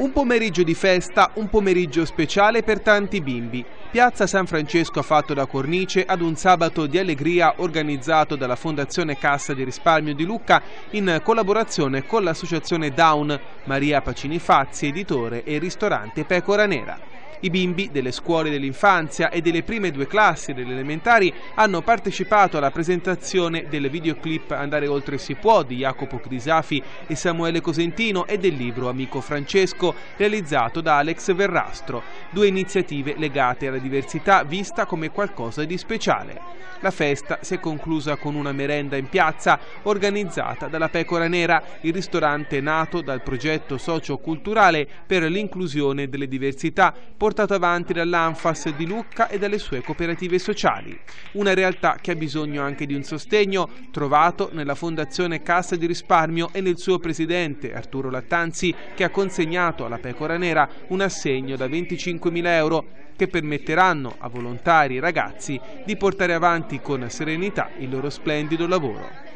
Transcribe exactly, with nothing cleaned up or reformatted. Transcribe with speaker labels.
Speaker 1: Un pomeriggio di festa, un pomeriggio speciale per tanti bimbi. Piazza San Francesco ha fatto da cornice ad un sabato di allegria organizzato dalla Fondazione Cassa di Risparmio di Lucca in collaborazione con l'associazione Down, Maria Pacini Fazzi, editore, e il ristorante Pecora Nera. I bimbi delle scuole dell'infanzia e delle prime due classi delle elementari hanno partecipato alla presentazione del videoclip Andare oltre si può di Jacopo Crisafi e Samuele Cosentino e del libro Amico Francesco realizzato da Alex Verrastro, due iniziative legate alla diversità vista come qualcosa di speciale. La festa si è conclusa con una merenda in piazza organizzata dalla Pecora Nera, il ristorante nato dal progetto socio-culturale per l'inclusione delle diversità portato avanti dall'Anfas di Lucca e dalle sue cooperative sociali. Una realtà che ha bisogno anche di un sostegno trovato nella Fondazione Cassa di Risparmio e nel suo presidente Arturo Lattanzi, che ha consegnato alla Pecora Nera un assegno da venticinquemila euro che permetteranno a volontari e ragazzi di portare avanti con serenità il loro splendido lavoro.